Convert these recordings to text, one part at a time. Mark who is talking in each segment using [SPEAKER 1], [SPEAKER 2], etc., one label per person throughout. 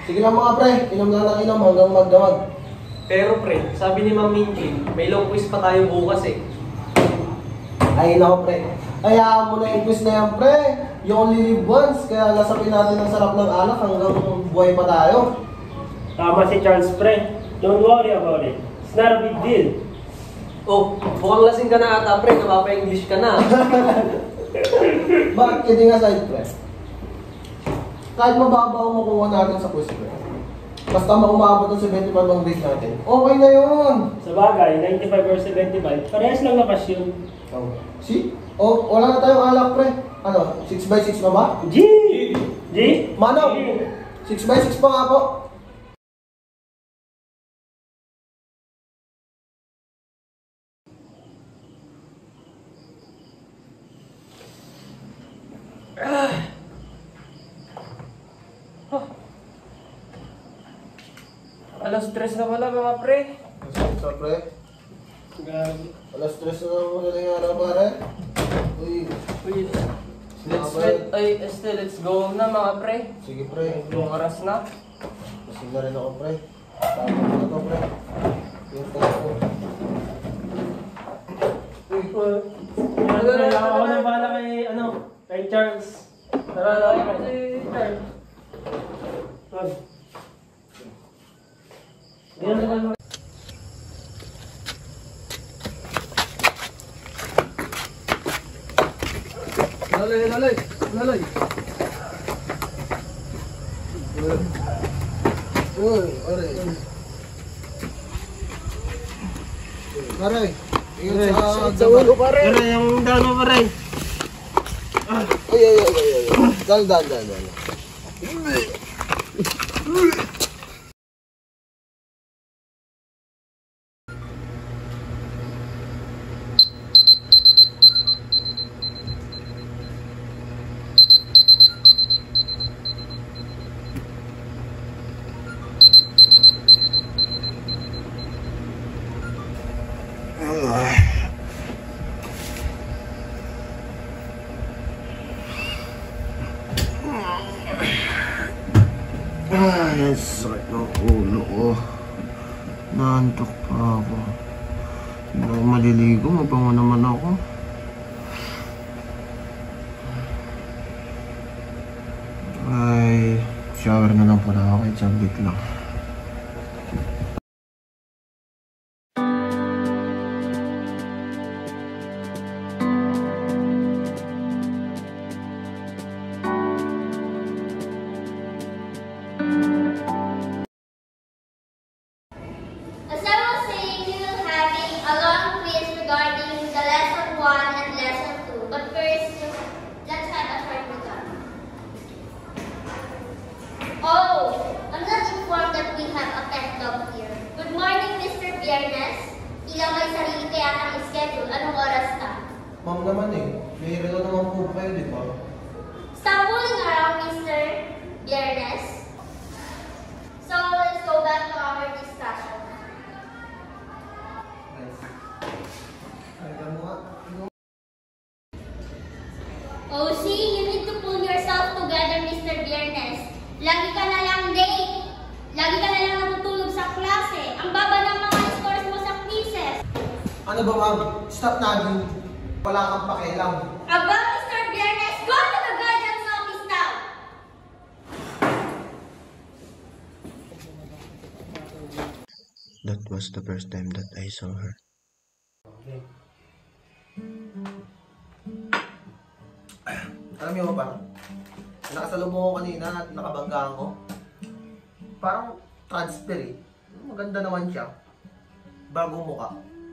[SPEAKER 1] Sige lang mga pre, inom lang ng inom hanggang magdamag.
[SPEAKER 2] Pero pre, sabi ni Ma'am Minjin, may long quiz pa tayo bukas eh.
[SPEAKER 1] Ay nako pre, kaya mo na yung quiz na yan pre. You only live once, kaya nasapin natin ang sarap ng alak hanggang buhay pa tayo.
[SPEAKER 3] Tama si Charles pre. Don't worry about it. It's not a big deal.
[SPEAKER 2] Oh, mukhang lasing ka na ata pre, napapa-English ka na.
[SPEAKER 1] Bakit kidding aside pre? Kahit mababaw mo kuha natin sa quiz pre. Basta maumabot ng 75 ang grade natin. Okay na yun!
[SPEAKER 3] Sa bagay, 95 or 75, parehas lang na pasyon.
[SPEAKER 1] Oh. See? Oh, wala na tayong alak pre. Ano, 6x6 na ba?
[SPEAKER 3] G! G?
[SPEAKER 1] Manaw! 6x6 pa nga po.
[SPEAKER 2] Alas 3 na wala mga pre.
[SPEAKER 1] Sa pre? Alas 3 na mo na yung araw pare. Uy.
[SPEAKER 2] Uy, let's go na mga pre.
[SPEAKER 1] Sige pre.
[SPEAKER 2] Yung oras na.
[SPEAKER 1] Masig na rin ako pre. Tama mo na to pre. Yung ko.
[SPEAKER 3] Ako na bahala kay Charles.
[SPEAKER 2] Tara na kasi Charles.
[SPEAKER 1] Lalay. Uy, aray. Aray. Ingat sa ulo pare.
[SPEAKER 3] Aray, yung down mo pare.
[SPEAKER 1] Ay. Dal. Ay, sakit ng ulo ko. Naantok pa ako. Hindi ako maliligo, mabango naman ako. Ay, shower na lang pala ako kahit saglit lang.
[SPEAKER 4] As I was saying, we will having a long quiz regarding the lesson 1 and lesson 2. But first, let's have a short recap. Oh, I'm not informed that we have a pet dog here. Good morning, Mr. Biernes. Ilang may sarili kaya kang schedule. Anong oras na?
[SPEAKER 1] Ma'am naman eh, may relo naman po kayo, di ba?
[SPEAKER 4] Stop fooling around, Mr. Biernes. So, let's go back to our discussion. Oh, see, you need to pull yourself together, Mr. Biernes. Lagi ka na lang late. Lagi ka na lang natutulog sa klase. Ang baba ng mga scores mo sa quizzes.
[SPEAKER 1] Ano ba ma'am? Stop natin. Wala kang pakialam.
[SPEAKER 4] Aba, Mr. Biernes, go to the guidance office now.
[SPEAKER 1] That was the first time that I saw her. Alam niyo ba? Nakasalubong ko kanina at nakabanggaan ko. Parang transfer eh. Maganda naman siya. Bagong mukha.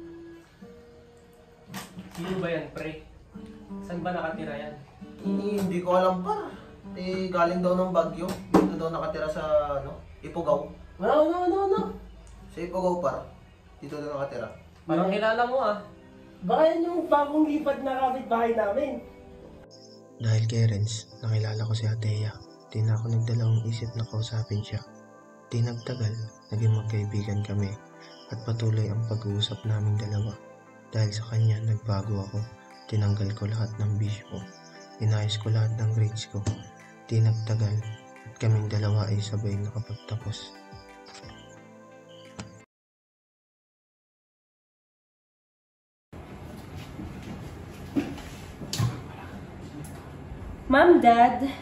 [SPEAKER 2] Sino ba yan pre? Saan ba nakatira yan?
[SPEAKER 1] Hindi ko alam pa. Galing daw ng Bagyo. Dito daw nakatira sa Ipugaw.
[SPEAKER 3] No.
[SPEAKER 1] Sa Ipugaw par. Dito daw nakatira.
[SPEAKER 2] Parang kilala mo ah.
[SPEAKER 3] Baka yan yung bagong lipat na kapitbahay namin.
[SPEAKER 5] Dahil kay Renz, nakilala ko si Ateya. Di na ako nagdalawang isip na kausapin siya. Di nagtagal, naging magkaibigan kami at patuloy ang pag-uusap naming dalawa. Dahil sa kanya, nagbago ako. Tinanggal ko lahat ng bisyo ko. Inayos ko lahat ng grades ko. Di nagtagal, kaming dalawa ay sabay nakapagtapos.
[SPEAKER 6] Mom, Dad,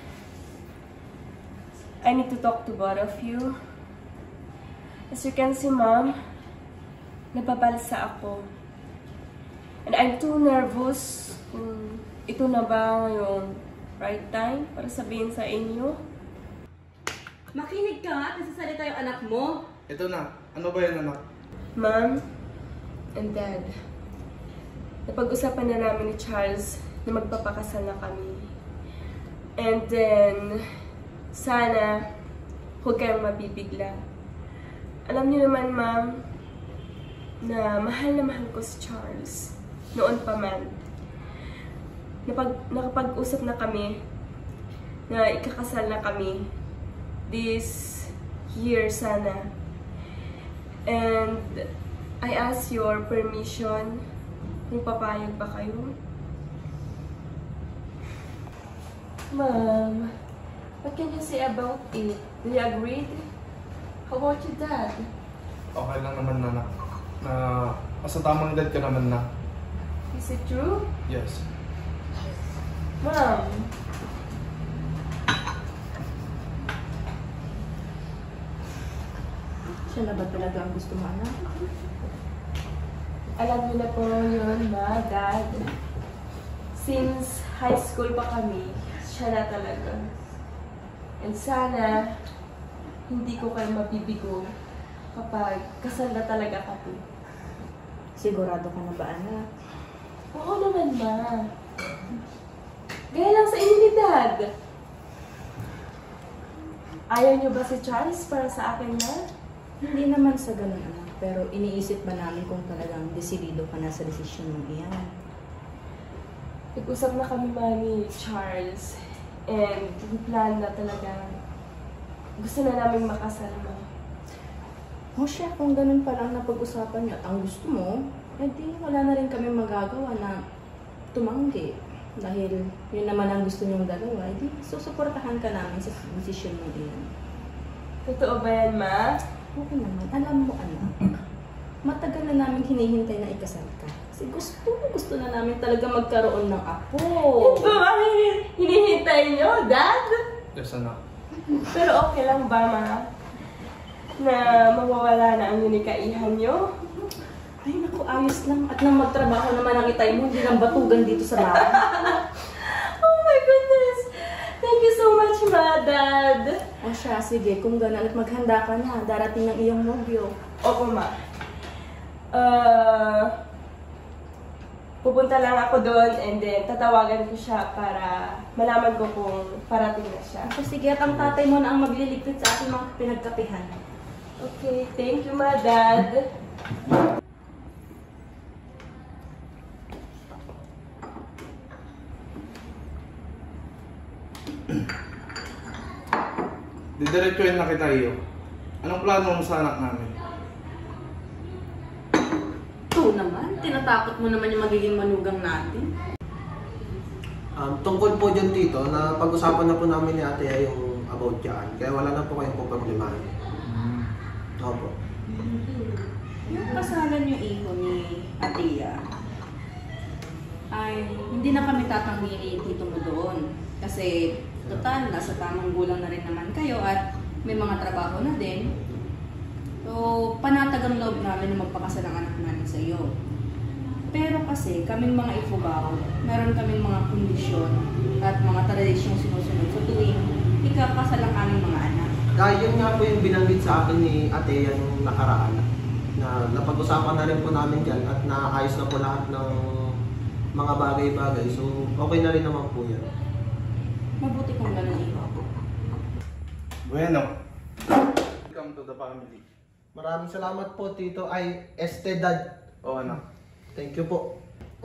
[SPEAKER 6] I need to talk to both of you. As you can see, Mom, nababalsa ako. And I'm too nervous kung ito na ba yung right time para sabihin sa inyo.
[SPEAKER 7] Makinig ka nga at nasasalita yung anak mo.
[SPEAKER 8] Ito na. Ano ba yan, anak?
[SPEAKER 6] Mom and Dad, napag-usapan na namin ni Charles na magpapakasal na kami. And then, sana huwag kayong mabibigla. Alam niyo naman, Ma'am, na mahal ko si Charles. Noon pa man. Nakapag-usap na kami na ikakasal na kami this year sana. And I ask your permission kung papayag ba kayo. Mom, what can you say about it? Do you agree? How about your dad?
[SPEAKER 8] Okay lang naman, anak. Sa tamang edad ka naman na.
[SPEAKER 6] Is it true?
[SPEAKER 8] Yes.
[SPEAKER 6] Mom.
[SPEAKER 7] Siya na ba talaga ang gusto mo, anak?
[SPEAKER 6] Alam niyo na po yun, Ma, Dad. Since high school pa kami, siya na talaga. And sana, hindi ko kayo mabibigo kapag kasal na talaga kami.
[SPEAKER 7] Sigurado ka na ba, anak?
[SPEAKER 6] Oo naman, Ma. Gaya lang sa inyo ni Dad. Ayaw niyo ba si Charles para sa akin na?
[SPEAKER 7] Hindi naman sa ganun, anak. Pero iniisip ba namin kung talagang desidido ka na sa desisyon mong iyan?
[SPEAKER 6] Nag-usap na kami, Ma, ni Charles. And plan na talaga. Gusto na namin makasal, Ma.
[SPEAKER 7] O siya, kung ganun pa lang napag-usapan niyo at ang gusto mo, edi wala na rin kami magagawa na tumanggi. Dahil yun naman ang gusto niyong dalawa, edi susuportahan ka namin sa desisyon mong iyan.
[SPEAKER 6] Totoo ba yan, Ma?
[SPEAKER 7] Oo naman. Alam mo, anak, matagal na namin hinihintay na ikasal ka. Kasi gusto na namin talaga magkaroon ng apo.
[SPEAKER 6] Ito ang hinihintay niyo, Dad?
[SPEAKER 8] Yes, anak.
[SPEAKER 6] Pero okay lang ba, Ma? Na mawawala na ang unikaihan niyo?
[SPEAKER 7] Ay, naku, ayos lang. At nang magtrabaho naman ang itay mo, hindi lang batugan dito sa bahay.
[SPEAKER 6] Oh my goodness! Thank you so much, Ma, Dad!
[SPEAKER 7] O siya, sige, kung gano'n at maghanda ka na, darating ng iyong nobyo.
[SPEAKER 6] Opo, Ma. Pupunta lang ako doon and then tatawagan ko siya para malaman ko kung parating na siya.
[SPEAKER 7] So, sige, at ang tatay mo na ang magliligpit sa ating mga pinagkapihan.
[SPEAKER 6] Okay, thank you, Ma, Dad.
[SPEAKER 8] Didiretsuhin na kita iyo. Anong plano mo sa anak namin?
[SPEAKER 7] Ito naman, tinatakot mo naman yung magiging manugang natin.
[SPEAKER 1] Tungkol po dyan dito, na pag-usapan na po namin ni Ate yung about yan. Kaya wala na po kayong problemahin. Opo.
[SPEAKER 7] Yung kasalan yung iho ni Atia, ay hindi na kami tatanggi ni tito mo doon. Kasi total, nasa tamang gulang na rin naman kayo at may mga trabaho na din. So, panatag ang loob namin na magpakasal ang anak namin sa iyo. Pero kasi, kaming mga Ifugao, meron kaming mga kondisyon at mga tradisyong sinusunod sa tuwing ikakasal ang aming mga anak.
[SPEAKER 1] Dahil yun nga po yung binanggit sa akin ni Ate yung nakaraan. Na napag-usapan na rin po namin dyan at naayos na po lahat ng mga bagay-bagay. So, okay na rin naman po yan.
[SPEAKER 7] Mabuti kung gano'n iho.
[SPEAKER 8] Bueno. Welcome to the family.
[SPEAKER 1] Maraming salamat po, Tito. Ay, Dad.
[SPEAKER 8] O, anak.
[SPEAKER 1] Thank you po.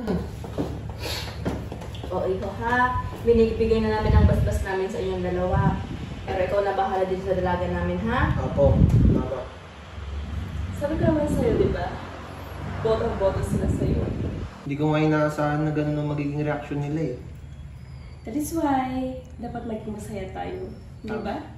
[SPEAKER 7] O iho ha, binibigay na namin ang basbas namin sa inyong dalawa. Pero ikaw na bahala dito sa dalaga namin ha?
[SPEAKER 1] Opo. Mama.
[SPEAKER 6] Sabi ko naman sa'yo, di ba? Boto sila sa'yo.
[SPEAKER 1] Hindi ko nga inaasahan na ganun ang magiging reaction nila eh.
[SPEAKER 6] That is why, dapat maging masaya tayo. Di ba?